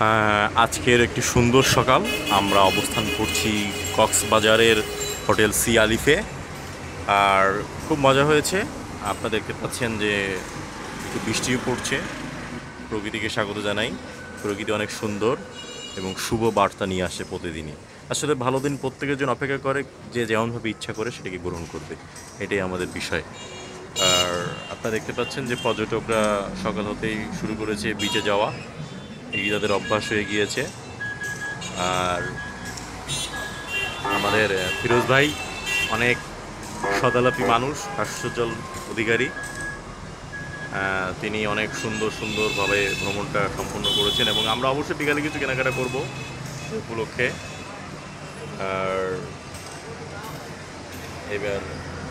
আজকের একটি সুন্দর সকাল। আমরা অবস্থান করছি কক্সবাজারের হোটেল সি আলিফে। আর খুব মজা হয়েছে। আপনারা দেখতে পাচ্ছেন যে একটু বৃষ্টিও পড়ছে। প্রকৃতিকে স্বাগত জানাই। প্রকৃতি অনেক সুন্দর এবং শুভ বার্তা নিয়ে আসে প্রতিদিনই। আসলে ভালো দিন প্রত্যেকের জন্য অপেক্ষা করে, যে যেমনভাবে ইচ্ছা করে সেটাকে গ্রহণ করবে, এটাই আমাদের বিষয়। আর আপনারা দেখতে পাচ্ছেন যে পর্যটকরা সকাল হতেই শুরু করেছে বিচে যাওয়া। এই তাদের অভ্যাস হয়ে গিয়েছে। আর আমাদের ফিরোজ ভাই অনেক সদালাপী মানুষ, হাস্যোজ্জ্বল অধিকারী। তিনি অনেক সুন্দরভাবে ভ্রমণটা সম্পন্ন করেছেন এবং আমরা অবশ্যই বিকালে কিছু কেনাকাটা করব উপলক্ষে। আর এবার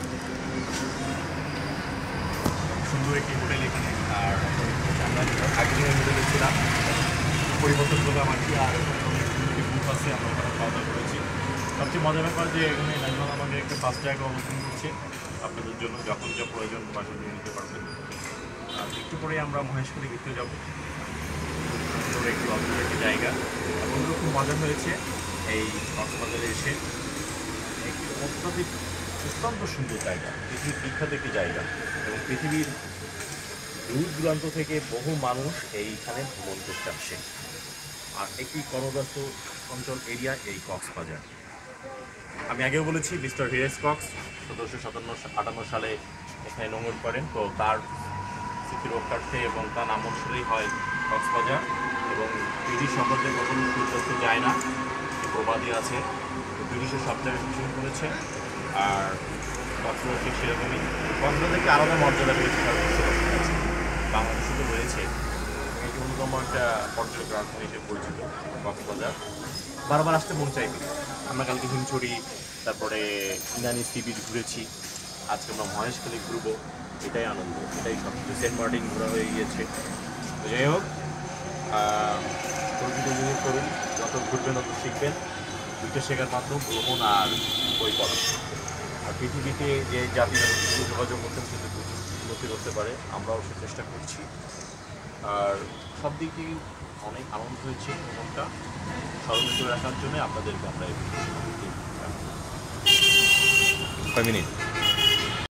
সুন্দর একটি হোটেল এখানে। আর আমরা আগে দিনের হোটেলে ছিলাম, পরিবর্তন করলাম আর কি। আর গ্রুপ আছে, আমরা ওখানে খাওয়া দাওয়া করেছি। সবচেয়ে মজার ব্যাপার যে এখানে নাজমাল আমাদের একটা ফার্স্ট জায়গা অবস্থান করছে আপনাদের জন্য, যখন যা প্রয়োজন বাসা নিয়ে নিতে পারবেন। আর একটু পরে আমরা মহেশখালী ঘুরতে যাবো। একটি অদ্ভুত একটি জায়গা এবং খুব মজা হয়েছে এই কক্সবাজারে এসে। একটি অত্যন্ত সুন্দর জায়গা, পৃথিবীর বিখ্যাত একটি জায়গা এবং পৃথিবীর দূর দূরান্ত থেকে বহু মানুষ এইখানে ভ্রমণ করতে আসে। আর একটি কর্মব্যস্ত অঞ্চল এরিয়া এই কক্সবাজার। আমি আগেও বলেছি, মিস্টার হিরেস কক্স 1757-58 সালে এখানে নোংর করেন। তো তার স্মৃতি রক্ষার্থে এবং তার নাম অনুসারেই হয় কক্সবাজার। এবং ব্রিটিশ সাম্রাজ্যের কখনো সূর্যাস্ত যায় না, প্রবাদী আছে। ব্রিটিশের সব জায়গায় শাসন করেছে। আর কক্সবাজার ঠিক সেরকমই। কক্সবাজার একটি আলাদা মর্যাদা পেয়েছে, বাংলাদেশে তো রয়েছে। এটি অন্যতম একটা পর্যটক রাজধানী হিসেবে পরিচিত কক্সবাজার। বারবার আসতে মন চাইবে। আমরা কালকে হিমছড়ি, তারপরে ইনানি সি বিচ ঘুরেছি। আজকে আমরা মহেশখালী ঘুরবো। এটাই আনন্দ, এটাই সব কিছু। সেন্ট মার্টিন ঘোরা হয়ে গিয়েছে। তো যাই হোক, প্রকৃতি উপভোগ করুন। যত ঘুরবেন তত শিখবেন। দুইটা শেখার মাধ্যম ভ্রমণ আর বই পড়া। আর পৃথিবীতে যে জাতিরা যোগাযোগ করতে উন্নতি করতে পারে, আমরাও সে চেষ্টা করছি। আর সব দিকেই অনেক আনন্দ হয়েছে ভ্রমণটা। স্মরণীয় করে রাখার জন্য আপনাদেরকে আমরা 5 মিনিট